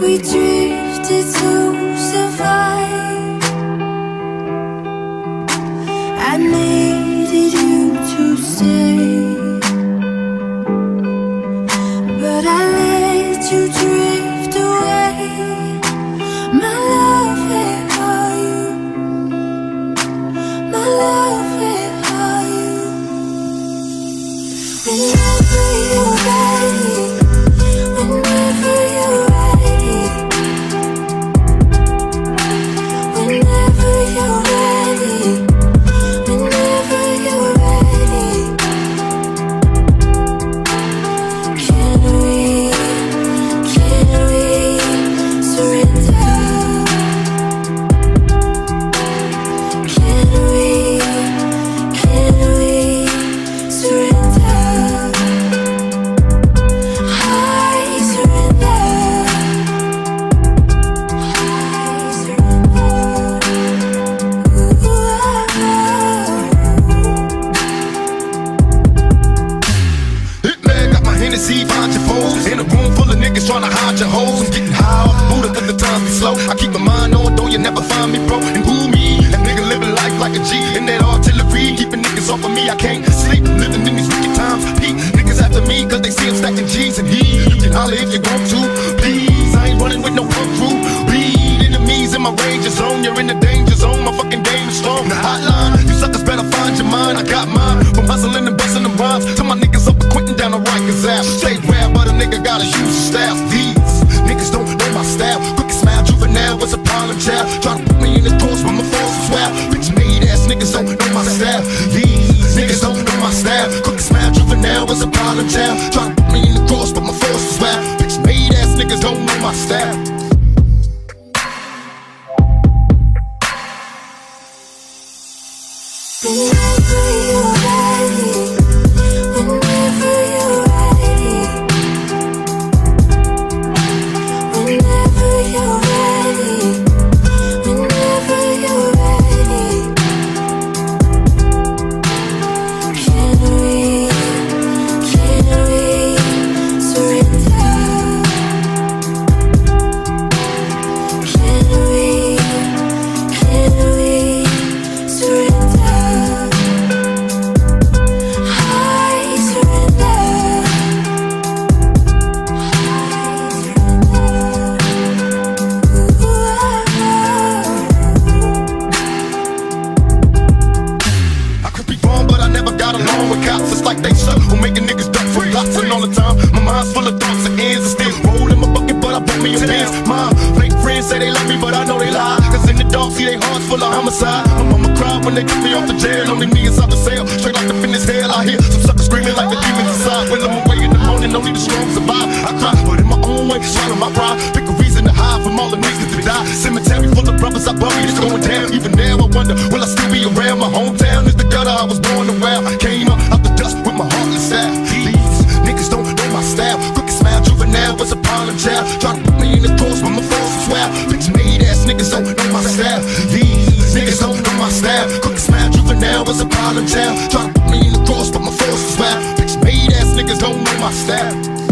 We drifted to survive. I needed you to stay, but I let you drift away. My love, where are you? My love, where are you? Whenever you're ready, whenever you're ready, whenever you're ready, whenever you're ready. Can we surrender? Can we surrender? I surrender. I surrender. Hitman got my Hennessy, find your foes. In a room full of niggas tryna hide your hoes. I'm getting high off Buddha cause the time be slow. I keep my mind on, though you never find me, bro. And who me? That nigga living life like a G. And that artillery, keeping niggas off of me. I can't sleep, living in these wicked times. Peak niggas after me cause they see I'm stacking G's. And you can holler if you want to, please. I ain't running with no punk crew. Bleed enemies in my ranger zone. You're in the danger zone, my fucking game is strong. The hotline, you suckers better find your mind. I got mine, from hustling and busting them rhymes to my niggas up and quitting down the Rikers ass. Stay rare, but a nigga gotta use the staff. These niggas don't know my style. Quick smile, juvenile was a problem child. Try to put me in the course, but my force was wild. Bitch made ass niggas don't know my style. These niggas don't know my style. Quick smile, juvenile was a problem child. Try to put me in the course, but my force was wild. Bitch made ass niggas don't know my style. Whenever you're ready, whenever you're ready, whenever you're ready, whenever you're ready. Can we surrender? Can we surrender? Like they suck, who making niggas duck for lots. And all the time, my mind's full of thoughts and ends. And still roll in my bucket, but I put me in bands. My fake friends say they love me, but I know they lie. Cause in the dark, see they hearts full of homicide. My mama cried when they took me off the jail. Only me inside the cell, straight like the fitness hell. I hear some suckers screaming like the demons inside. When I'm away in the morning, only the strong survive. I cry, but in my own way, swallow my pride. Pick a reason to hide from all the niggas that die. Cemetery full of brothers I buried, it's going down. Even now I wonder, will I still be around? My hometown is the gutter I was born around. Came up out the dust with my heartless style. These niggas don't know my style. Quick smile, juvenile was a problem child. Try to put me in the course, but my force was wild. Bitch made ass niggas don't know my style. These niggas don't know my style. Quick smile, juvenile was a problem child. Try to put me in the course, but my force was wild. Bitch made ass niggas don't know my style.